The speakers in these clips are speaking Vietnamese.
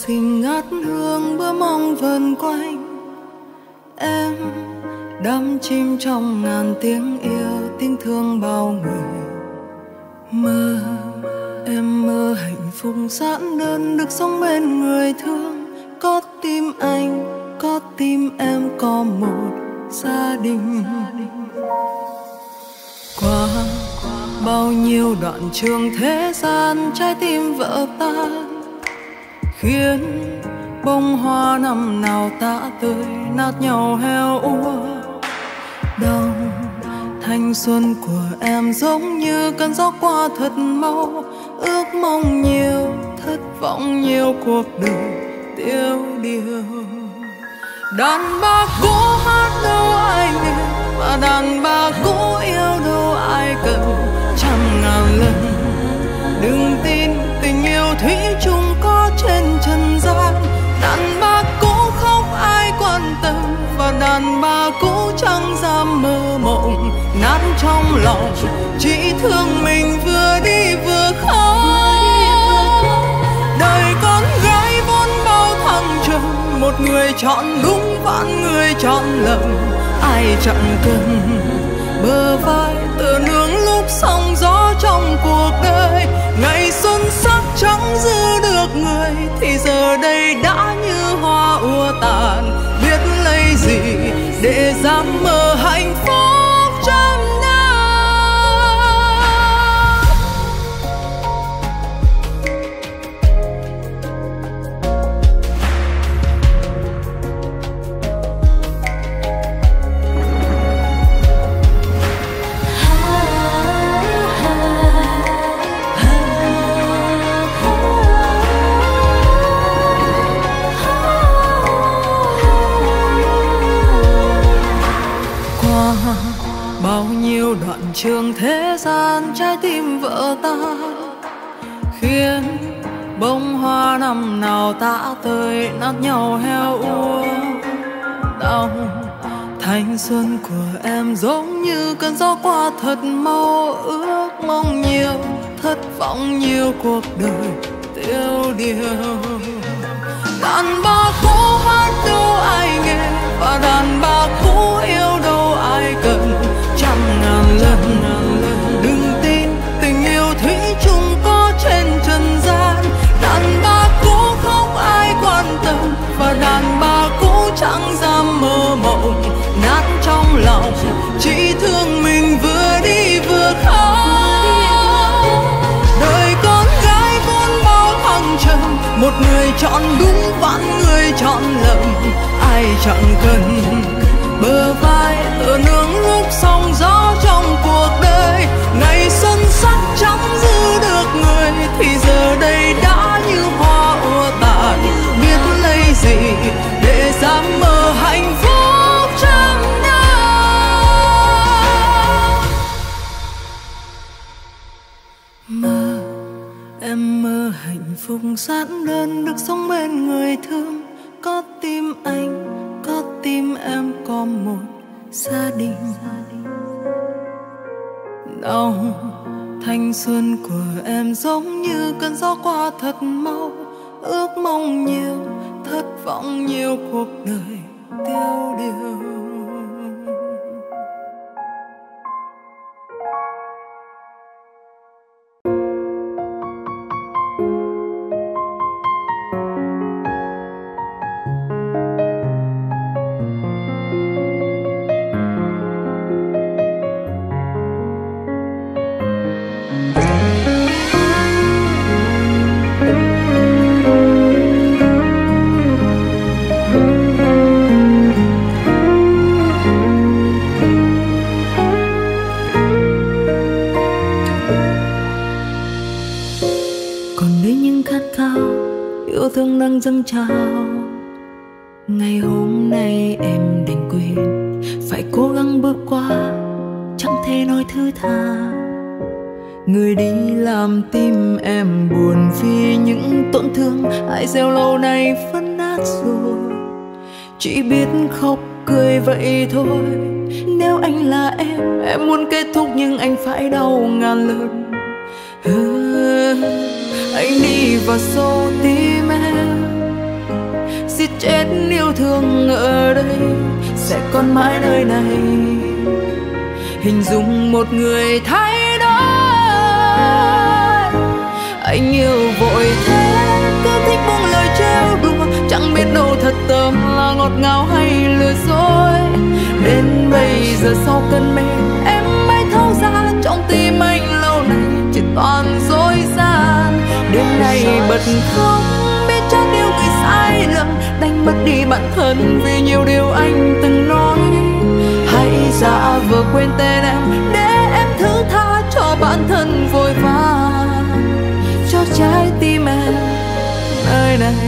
xinh ngát hương bướm mong vần quanh. Em đắm chìm trong ngàn tiếng yêu, tiếng thương bao người. Mơ, em mơ hạnh phúc giản đơn được sống bên người thương. Có tim anh, có tim em, có một gia đình. Qua bao nhiêu đoạn trường thế gian, trái tim vỡ tan, khiến bông hoa năm nào tã tơi nát nhau heo úa. Đau thanh xuân của em giống như cơn gió qua thật mau, ước mong nhiều, thất vọng nhiều, cuộc đời tiêu điều. Đàn bà cũ hát đâu ai nghe, và đàn bà cũ yêu đâu ai cần. Trăm ngàn lần đừng tin tình yêu thủy chung có trên trần gian. Đàn bà cũ không ai quan tâm, và đàn bà cũ chẳng dám mơ mộng. Nát trong lòng chỉ thương mình vừa đi vừa khóc. Đời con gái vốn bao thăng trầm, một người chọn đúng vạn người chọn lầm. Ai chẳng cần bờ vai tựa nương lúc sóng gió trong cuộc đời. Ngày xuân sắc chẳng giữ được người, thì giờ đây đã như hoa ùa tàn. Biết lấy gì để dám mơ hạnh phúc trăm năm. Bao nhiêu đoạn trường thế gian, trái tim vỡ tan, khiến bông hoa năm nào tã tơi nát nhau heo úa. Đau thanh xuân của em giống như cơn gió qua thật mau, ước mong nhiều, thất vọng nhiều, cuộc đời tiêu điều. Đàn bà cũ hát đâu ai nghe, và đàn bà cũ yêu đâu ai cần. Trăm ngàn lần đừng tin tình yêu thủy chung có trên trần gian. Đàn bà cũ không ai quan tâm, và đàn bà cũ chẳng dám mơ mộng. Nát trong lòng chỉ thương mình vừa đi vừa khóc. Đời con gái vốn bao thăng trầm, một người chọn đúng vạn người chọn lầm. Ai chẳng cần bờ vai tựa nương lúc sóng gió trong cuộc đời. Ngày xuân sắc chẳng giữ được người, thì giờ đây đã như hoa ùa tàn. Biết lấy gì để dám mơ hạnh phúc trăm năm. Mơ, em mơ hạnh phúc giản đơn được sống bên người thương. Có tim anh, có tim em, có một gia đình. Đau thanh xuân của em giống như cơn gió qua thật mau, ước mong nhiều, thất vọng nhiều, cuộc đời tiêu điều. Thương đang dâng trào. Ngày hôm nay em đành quên, phải cố gắng bước qua, chẳng thể nói thứ tha. Người đi làm tim em buồn vì những tổn thương ai gieo lâu nay vẫn nát rồi. Chỉ biết khóc cười vậy thôi. Nếu anh là em muốn kết thúc nhưng anh phải đau ngàn lần. Anh đi vào sâu tim em, giết chết yêu thương ở đây sẽ còn mãi nơi này. Hình dung một người thay đổi, anh yêu vội thế, cứ thích buông lời trêu đùa, chẳng biết đâu thật tâm là ngọt ngào hay lừa dối. Đến bây giờ sau cơn mê em mới thấu ra trong tim anh lâu nay chỉ toàn dối gian. Đêm nay bật khóc biết chắc yêu người sai lầm, đánh mất đi bản thân vì nhiều điều anh từng nói. Hãy giả vờ quên tên em để em thứ tha cho bản thân vội vàng, cho trái tim em nơi này.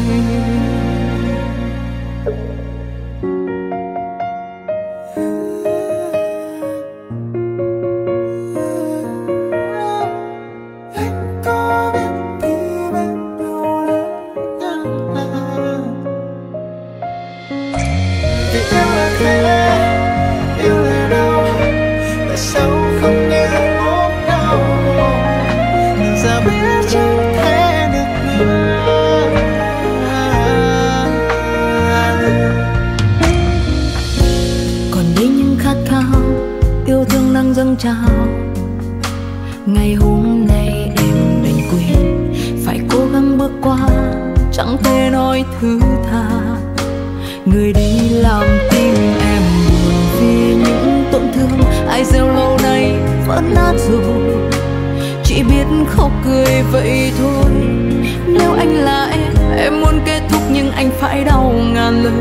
Dâng trào ngày hôm nay em đành quên, phải cố gắng bước qua chẳng thể nói thứ tha. Người đi làm tim em buồn vì những tổn thương ai gieo lâu nay vẫn nát rồi, chỉ biết khóc cười vậy thôi. Nếu anh là em muốn kết thúc nhưng anh phải đau ngàn lần.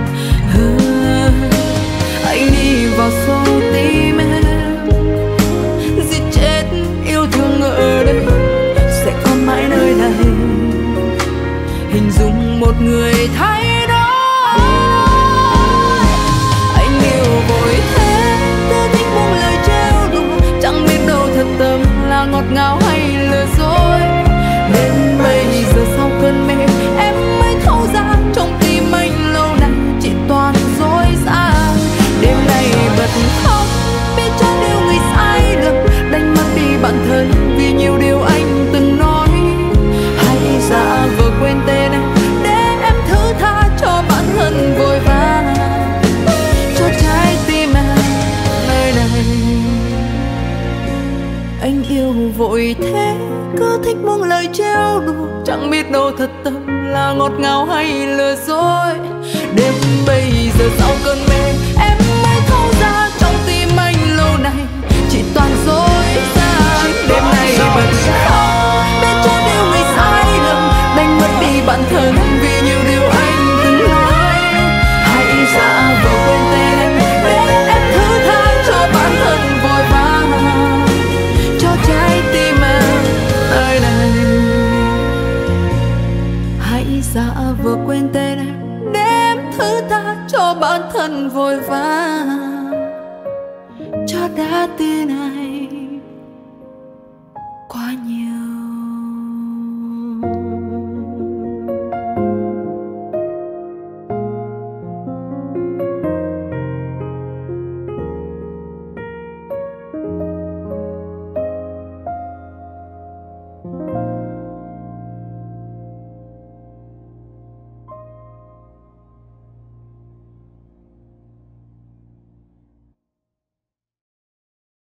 Anh đi vào sâu tim em, giết chết yêu thương ở đây sẽ còn mãi nơi này. Hình dung một người thay đổi, anh yêu vội thế, cứ thích buông lời trêu đùa, chẳng biết đâu thật tâm là ngọt ngào hay lừa dối. Đến bây giờ sau cơn mê em mới thấu ra trong tim anh lâu nay chỉ toàn dối gian. Đêm nay bật khóc biết cho điều người sai lầm, đánh mất đi bản thân vì nhiều điều anh từng nói. Hãy giả vờ quên tên em để em thứ tha cho bản thân vội vàng, cho trái tim em nơi này. Anh yêu vội thế, cứ thích buông lời trêu đùa, chẳng biết đâu thật tâm là ngọt ngào hay lừa dối. Đêm bây giờ sau cơn mê em mới thấu ra trong tim anh lâu nay chỉ toàn dối gian. Đêm nay bật khóc biết cho điều người sai lầm, đánh mất đi bản thân vì nhiều điều anh từng nói. Hãy giả vờ quên tên em để em thứ tha cho bản thân vội vàng, cho trái tim em nơi này. Hãy giả vờ quên tên em để em thứ tha cho bản thân vội vàng, cho đã tin em.